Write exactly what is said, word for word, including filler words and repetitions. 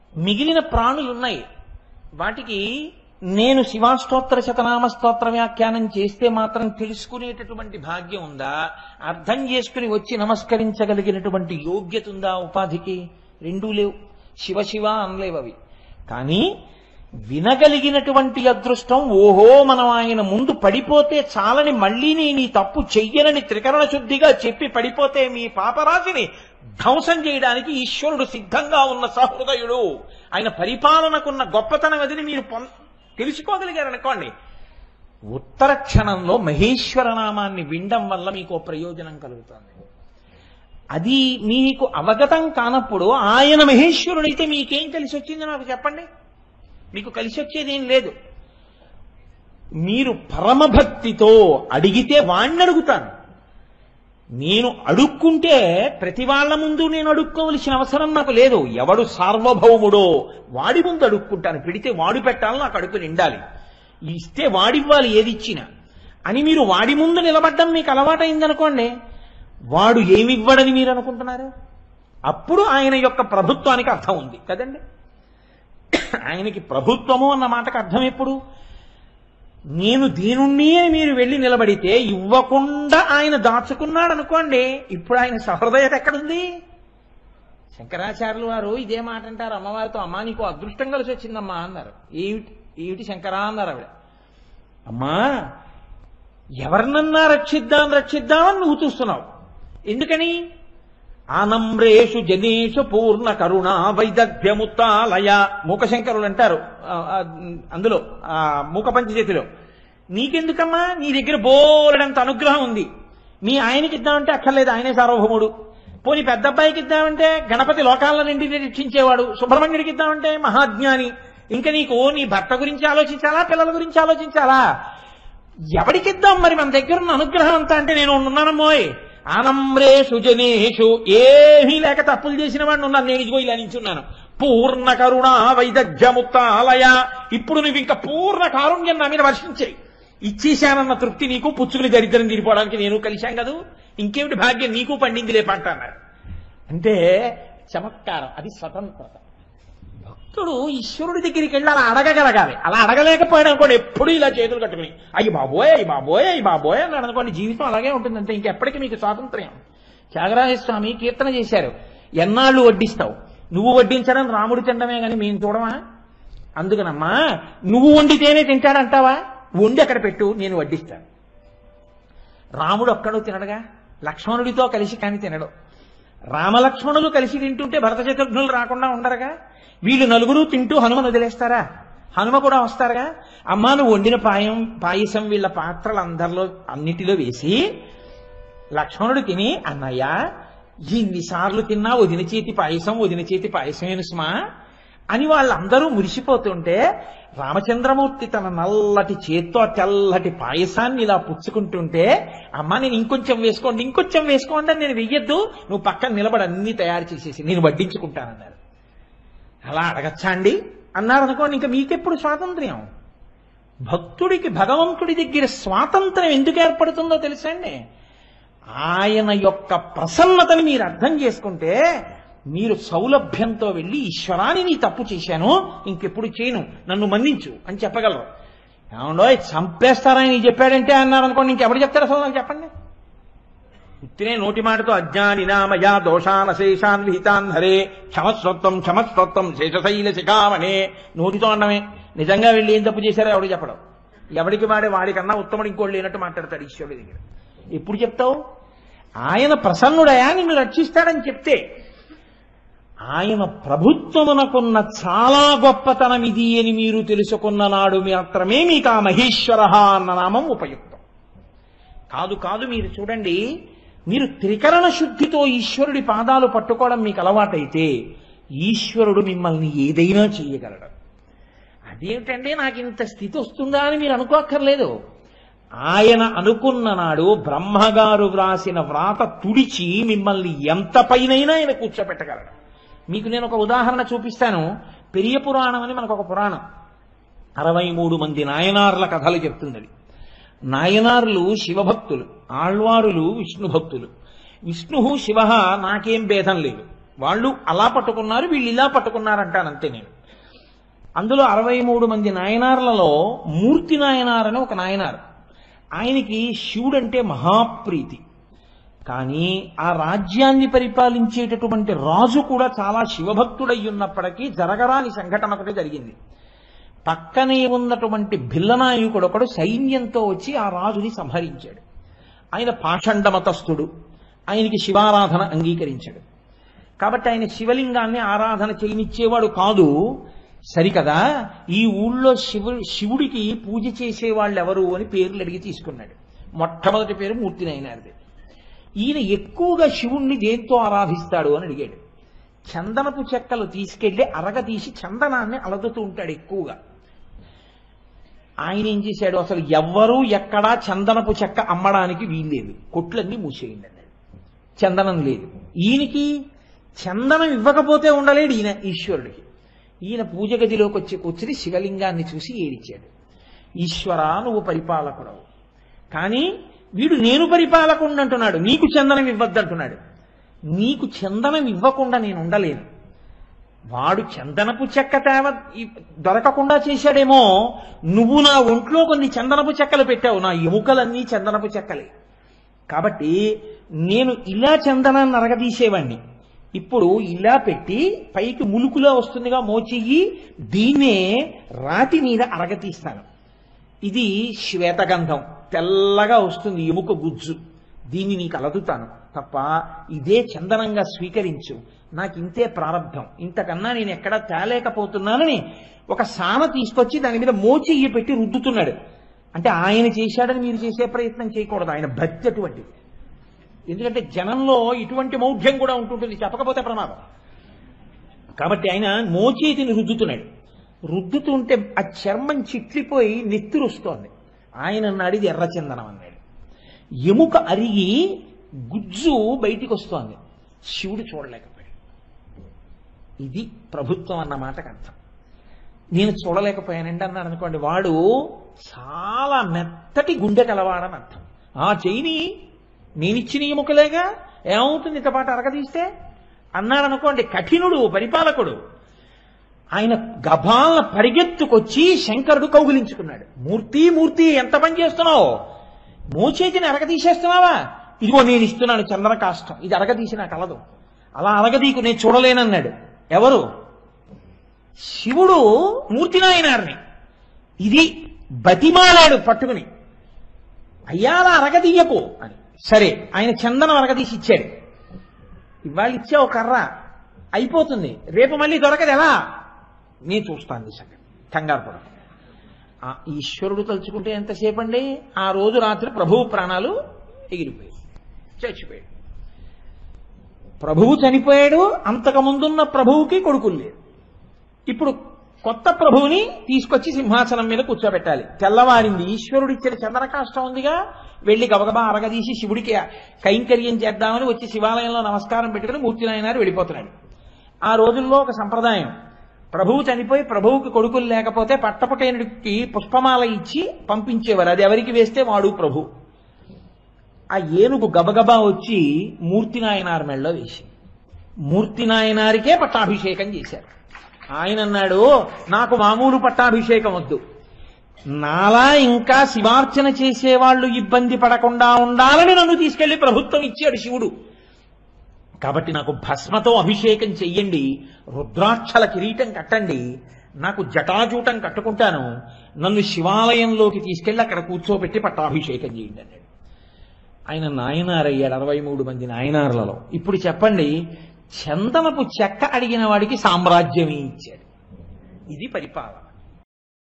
మిగిలిన ప్రాణులు ఉన్నాయి, వాటికి నేను శివాష్టోత్తర శతనామ స్తోత్ర వ్యాఖ్యానం చేస్తే మాత్రం తెలుసుకునేటటువంటి భాగ్యం ఉందా, అర్థం చేసుకుని వచ్చి నమస్కరించగలిగినటువంటి యోగ్యత ఉందా ఉపాధికి? రెండూ లేవు. శివ శివ అనలేవు అవి. కానీ వినగలిగినటువంటి అదృష్టం, ఓహో మనం ఆయన ముందు పడిపోతే చాలని మళ్ళీ నేను ఈ తప్పు చెయ్యనని త్రికరణ శుద్ధిగా చెప్పి పడిపోతే మీ పాపరాశిని ధ్వంసం చేయడానికి ఈశ్వరుడు సిద్ధంగా ఉన్న సహృదయుడు. ఆయన పరిపాలనకున్న గొప్పతనం అదిని మీరు తెలుసుకోగలిగారనుకోండి, ఉత్తర క్షణంలో మహేశ్వర నామాన్ని వినడం వల్ల మీకు ప్రయోజనం కలుగుతుంది. అది మీకు అవగతం కానప్పుడు ఆయన మహేశ్వరుడైతే మీకేం కలిసి వచ్చింది నాకు చెప్పండి? మీకు కలిసి వచ్చేది ఏం లేదు. మీరు పరమభక్తితో అడిగితే వాణ్ణి అడుగుతాను. నేను అడుక్కుంటే ప్రతి వాళ్ళ ముందు నేను అడుక్కోవలసిన అవసరం నాకు లేదు. ఎవడు సార్వభౌముడో వాడి ముందు అడుక్కుంటాను. పెడితే వాడు పెట్టాలని నాకు అడుగు నిండాలి, ఇస్తే వాడివ్వాలి ఏది ఇచ్చినా అని మీరు వాడి ముందు నిలబడ్డం మీకు అలవాటైందనుకోండి, వాడు ఏమివ్వడని మీరు అనుకుంటున్నారు? అప్పుడు ఆయన యొక్క ప్రభుత్వానికి అర్థం ఉంది కదండి. ఆయనకి ప్రభుత్వము అన్న మాటకు అర్థం ఎప్పుడు? నేను దీనుణ్ణి అని మీరు వెళ్ళి నిలబడితే ఇవ్వకుండా ఆయన దాచుకున్నాడు అనుకోండి, ఇప్పుడు ఆయన సహృదయత ఎక్కడుంది? శంకరాచార్యులు వారు ఇదే మాట అంటారు అమ్మవారితో, అమ్మా నీకు అదృష్టం కలిసి వచ్చిందమ్మా అన్నారు. ఏమిటి ఏమిటి శంకరా అన్నారు ఆవిడ. అమ్మా ఎవరినన్నా రక్షిద్దాం రక్షిద్దామని నువ్వు చూస్తున్నావు, ఎందుకని? ఆనమ్రేషు జనేషు పూర్ణ కరుణ వైదగ్ధ్యముత్తాలయ మూకశంకరులు అంటారు అందులో ఆ మూక పంచజేతిలో. నీకెందుకమ్మా, నీ దగ్గర బోలెడంత అనుగ్రహం ఉంది, మీ ఆయనకి ఇద్దామంటే అక్కర్లేదు, ఆయనే సార్వభౌముడు. పోనీ పెద్ద అబ్బాయికి ఇద్దామంటే గణపతి లోకాల నుండి రక్షించేవాడు, సుబ్రహ్మణ్యుడికి ఇద్దామంటే మహాజ్ఞాని. ఇంకా నీకు నీ భర్త గురించి ఆలోచించాలా, పిల్లల గురించి ఆలోచించాలా? ఎవడికిద్దాం మరి మన దగ్గర ఉన్న అనుగ్రహం అంతా? అంటే నేను ఉన్నానమ్మోయ్ ఆనమ్రేషు జనేషు, ఏమీ లేక తప్పులు చేసిన వాడిని ఉన్నాను నేను, ఇదిగో ఇలా నించున్నాను. పూర్ణ కరుణ వైదగ్ధ్యముత్తాలయ, ఇప్పుడు నువ్వు ఇంకా పూర్ణ కారుణ్యం నా మీద వర్షించాయి, ఇచ్చేశానన్న తృప్తి నీకు, పుచ్చుకుని దరిద్రం తీరిపోవడానికి నేను కలిశాం కదూ, ఇంకేమిటి భాగ్యం నీకు పండింది లేపంట అన్నారు. అంటే చమత్కారం, అది స్వతంత్రత. భక్తుడు ఈశ్వరుడి దగ్గరికి వెళ్ళి అలా అడగగలగాలి. అలా అడగలేకపోయాడు అనుకోండి, ఎప్పుడు ఇలా చేతులు కట్టుకుని అయ్యి బాబోయ్ అయ్యి బాబోయ్ అయ్యి బాబోయ్ అన్నాడు అనుకోండి, జీవితం అలాగే ఉంటుందంటే ఇంకెప్పటికీ మీకు స్వాతంత్ర్యం. త్యాగరాజస్వామి కీర్తన చేశారు, ఎన్నాళ్ళు వడ్డిస్తావు, నువ్వు వడ్డించడం రాముడు తినడమే కానీ మేము చూడమా, అందుకనమ్మా నువ్వు వండితేనే తింటాడంటావా, వండి అక్కడ పెట్టు నేను వడ్డిస్తాను. రాముడు ఒక్కడు తినడుగా, లక్ష్మణుడితో కలిసి కానీ తినడు. రామలక్ష్మణులు కలిసి తింటుంటే భరత శత్రుఘ్నులు రాకుండా ఉండరుగా. వీళ్ళు నలుగురు తింటూ హనుమను వదిలేస్తారా? హనుమ కూడా వస్తారుగా. అమ్మా నువ్వు వండిన పాయం పాయసం వీళ్ళ పాత్రలు అందరిలో అన్నిటిలో వేసి లక్ష్మణుడు తిని, అన్నయ్య ఇన్నిసార్లు తిన్నా వదిన చేతి పాయసం వదిన చేతి పాయసమేను స్మా అని వాళ్ళందరూ మురిసిపోతుంటే, రామచంద్రమూర్తి తన నల్లటి చేత్తో తెల్లటి పాయసాన్ని ఇలా పుచ్చుకుంటుంటే, అమ్మా నేను ఇంకొంచెం వేసుకోండి ఇంకొంచెం వేసుకోండి అని నేను వెయ్యొద్దు, నువ్వు పక్కన నిలబడి అన్ని తయారు చేసేసి నేను వడ్డించుకుంటానన్నారు. అలా అడగచ్చా అండి అన్నారు అనుకోండి, ఇంకా మీకెప్పుడు స్వాతంత్ర్యం? భక్తుడికి భగవంతుడి దగ్గర స్వాతంత్ర్యం ఎందుకు ఏర్పడుతుందో తెలుసండి, ఆయన యొక్క ప్రసన్నతని మీరు అర్థం చేసుకుంటే మీరు సౌలభ్యంతో వెళ్ళి ఈశ్వరాన్ని నీ తప్పు చేశాను ఇంకెప్పుడు చేయను నన్ను మన్నించు అని చెప్పగలరు. ఏమండో చంపేస్తారని చెప్పాడంటే అన్నారు అనుకోండి, ఇంకెవరు చెప్తారు అసలు నాకు చెప్పండి? ఉత్తినే నోటి మాటతో అజ్ఞాని నామయా దోషాన్ అశేషాన్ విహితాన్ హరే క్షమస్వత్వం క్షమస్వత్వం శేషశైల శిఖామణే, నోటితో అన్నమే. నిజంగా వెళ్ళి ఏం తప్పు చేశారో ఎవడు చెప్పడం. ఎవడికి వాడే వాడికన్నా ఉత్తముడు ఇంకోటి లేనట్టు మాట్లాడతాడు ఈశ్వరుడి దగ్గర. ఎప్పుడు చెప్తావు? ఆయన ప్రసన్నుడయా నిన్ను రక్షిస్తాడని చెప్తే. ఆయన ప్రభుత్వమునకున్న చాలా గొప్పతనం ఇది అని మీరు తెలుసుకున్న నాడు మాత్రమే మీకు ఆ మహేశ్వర అన్న నామం ఉపయుక్తం. కాదు కాదు మీరు చూడండి, మీరు త్రికరణ శుద్ధితో ఈశ్వరుడి పాదాలు పట్టుకోవడం మీకు అలవాటైతే ఈశ్వరుడు మిమ్మల్ని ఏదైనా చేయగలడు. అదేమిటంటే నాకు ఇంత స్థితి వస్తుందా అని మీరు అనుకోక్కర్లేదు. ఆయన అనుకున్న నాడు బ్రహ్మగారు వ్రాసిన వ్రాత తుడిచి మిమ్మల్ని ఎంత పైనైనా ఆయన కూర్చోపెట్టగలడు. మీకు నేను ఒక ఉదాహరణ చూపిస్తాను. పెరియ పురాణం అని మనకు ఒక పురాణం, అరవై మూడు మంది నాయనార్ల కథలు చెప్తుంది. నాయనార్లు శివభక్తులు, ఆళ్వారులు విష్ణు భక్తులు. విష్ణు శివ నాకేం భేదం లేదు, వాళ్ళు అలా పట్టుకున్నారు, వీళ్ళు ఇలా పట్టుకున్నారంటాను అంతే నేను. అందులో అరవై మూడు మంది నాయనార్లలో మూర్తి నాయనార్ అని ఒక నాయనారు. ఆయనకి శివుడంటే మహాప్రీతి. కానీ ఆ రాజ్యాన్ని పరిపాలించేటటువంటి రాజు కూడా చాలా శివభక్తుడై ఉన్నప్పటికీ జరగరాని సంఘటన ఒకటి జరిగింది. పక్కనే ఉన్నటువంటి భిల్లనాయకుడు ఒకడు సైన్యంతో వచ్చి ఆ రాజుని సంహరించాడు. ఆయన పాషండ మతస్థుడు, ఆయనకి శివారాధన అంగీకరించాడు. కాబట్టి ఆయన శివలింగాన్ని ఆరాధన చేయనిచ్చేవాడు కాదు. సరికదా, ఈ ఊళ్ళో శివు శివుడికి పూజ చేసేవాళ్ళు ఎవరు అని పేర్లు అడిగి తీసుకున్నాడు. మొట్టమొదటి పేరు మూర్తి నాయనారిది. ఈయన ఎక్కువగా శివుణ్ణి దేంతో ఆరాధిస్తాడు అని అడిగాడు. చందనపు చెక్కలు తీసుకెళ్లి అరగదీసి చందనాన్ని అలదుతూ ఉంటాడు ఎక్కువగా. ఆయన ఏం చేశాడు, అసలు ఎవ్వరూ ఎక్కడా చందనపు చెక్క అమ్మడానికి వీల్లేదు, కొట్లన్నీ మూసేయండి అన్నాడు. చందనం లేదు. ఈయనకి చందనం ఇవ్వకపోతే ఉండలేడు ఈయన ఈశ్వరుడికి. ఈయన పూజ గదిలోకి వచ్చి కూర్చుని శివలింగాన్ని చూసి ఏడిచాడు. ఈశ్వరా, నువ్వు పరిపాలకుడవు, కానీ వీడు నేను పరిపాలకుండా అంటున్నాడు, నీకు చందనం ఇవ్వద్దంటున్నాడు. నీకు చందనం ఇవ్వకుండా నేను ఉండలేను. వాడు చందనపు చెక్క తేవ దొరకకుండా చేశాడేమో, నువ్వు నా ఒంట్లో కొన్ని చందనపు చెక్కలు పెట్టావు, నా ఎముకలన్నీ చందనపు చెక్కలే. కాబట్టి నేను ఇలా చందనాన్ని అరగదీసేవాణ్ణి, ఇప్పుడు ఇలా పెట్టి పైకి ములుకులా వస్తుందిగా మోచెయ్యి, దీన్నే రాతి మీద అరగతీస్తాను. ఇది శ్వేతగంధం, తెల్లగా వస్తుంది ఎముక గుజ్జు, దీన్ని నీకు అలదుతాను తప్ప ఇదే చందనంగా స్వీకరించు, నాకు ఇంతే ప్రారంధం, ఇంతకన్నా నేను ఎక్కడా తేలేకపోతున్నానని ఒక సాన తీసుకొచ్చి దాని మీద మోచెయ్యి పెట్టి రుద్దుతున్నాడు. అంటే ఆయన చేశాడని మీరు చేసే ప్రయత్నం చేయకూడదు, ఆయన భక్తి అటువంటిది. ఎందుకంటే జనంలో ఇటువంటి మౌఢ్యం కూడా ఉంటుంటుంది, చెప్పకపోతే ప్రమాదం. కాబట్టి ఆయన మోచేతిని రుద్దుతున్నాడు. రుద్దుతుంటే ఆ చర్మం చిట్లిపోయి నెత్తురు వస్తోంది. ఆయన అడిగి ఎర్రచందనం అన్నాడు. ఎముక అరిగి గుజ్జు బయటికి వస్తోంది. శివుడు చూడలేకపోయాడు. ఇది ప్రభుత్వం అన్న మాటకు అర్థం. నేను చూడలేకపోయానండి అన్నాడు అనుకోండి, వాడు చాలా మెత్తటి గుండె కలవాడని అర్థం. ఆ చెయ్యిని నేనిచ్చిన ఎముకలేగా, ఏమవుతుంది ఇంతపాటు అరగదీస్తే అన్నాడు అనుకోండి, కఠినుడు పరిపాలకుడు. ఆయన గభాలను పరిగెత్తుకొచ్చి శంకరుడు కౌగిలించుకున్నాడు. మూర్తి మూర్తి ఎంత పని చేస్తున్నావు, మోచేతిని అరగదీసేస్తున్నావా, ఇదిగో నేను ఇస్తున్నాను చందన కాష్టం, ఇది అరగదీసి నాకు కలదు, అలా అరగదీకు నేను చూడలేనన్నాడు. ఎవరు? శివుడు మూర్తి నాయనారిని. ఇది బతిమాలాడు పట్టుకుని, అయ్యాలా అరగదీయకు అని. సరే, ఆయన చందనం అరగదీసి ఇచ్చాడు. ఇవాళ ఇచ్చావు కర్ర, అయిపోతుంది, రేపు మళ్ళీ దొరకదు, ఎలా నేను చూస్తాను ఈ సంగతి, కంగారు పడ. ఆ ఈశ్వరుడు తలుచుకుంటే ఎంతసేపు అండి, ఆ రోజు రాత్రి ప్రభువు ప్రాణాలు ఎగిరిపోయాడు, చచ్చిపోయాడు. ప్రభువు చనిపోయాడు, అంతకుముందున్న ప్రభువుకి కొడుకులు లేరు. ఇప్పుడు కొత్త ప్రభువుని తీసుకొచ్చి సింహాసనం మీద కూర్చోబెట్టాలి. తెల్లవారింది, ఈశ్వరుడు ఇచ్చిన చందన కాష్టం ఉందిగా, వెళ్లి గబగబా అరగదీసి శివుడికి కైంకర్యం చేద్దామని వచ్చి శివాలయంలో నమస్కారం పెట్టుకుని మూర్తి నాయనారు వెళ్ళిపోతున్నాడు. ఆ రోజుల్లో ఒక సంప్రదాయం, ప్రభువు చనిపోయి ప్రభువుకి కొడుకులు లేకపోతే పట్టపుటేనుడికి పుష్పమాల ఇచ్చి పంపించేవారు. అది ఎవరికి వేస్తే వాడు ప్రభు. ఆ ఏనుగు గబగబా వచ్చి మూర్తి నాయనార్ మెళ్ళలో వేసి మూర్తి నాయనారికే పట్టాభిషేకం చేశారు. ఆయన అన్నాడు, నాకు మామూలు పట్టాభిషేకం వద్దు, నాలా ఇంకా శివార్చన చేసేవాళ్లు ఇబ్బంది పడకుండా ఉండాలని నన్ను తీసుకెళ్లి ప్రభుత్వం ఇచ్చాడు శివుడు. కాబట్టి నాకు భస్మతో అభిషేకం చెయ్యండి, రుద్రాక్షల కిరీటం కట్టండి, నాకు జటాజూటం కట్టుకుంటాను, నన్ను శివాలయంలోకి తీసుకెళ్లి అక్కడ కూర్చోబెట్టి పట్టాభిషేకం చేయండి అన్నాడు. ఆయన నాయనారయ్యాడు అరవై మూడు మంది నాయనార్లలో. ఇప్పుడు చెప్పండి, చందనపు చెక్క అడిగిన వాడికి సామ్రాజ్యమే ఇచ్చాడు. ఇది పరిపాలన.